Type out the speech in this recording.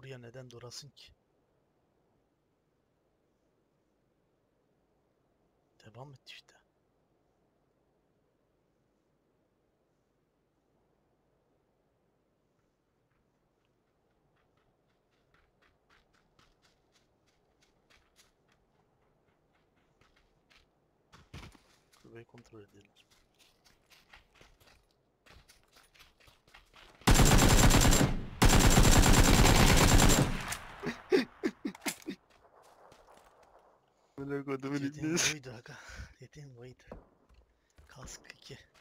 buraya neden durasın ki? Devam et işte. Kulübeyi kontrol edelim. Amına kodumun Dediğin ibnesi. buydu aga. Dediğin buydu. Kask 2.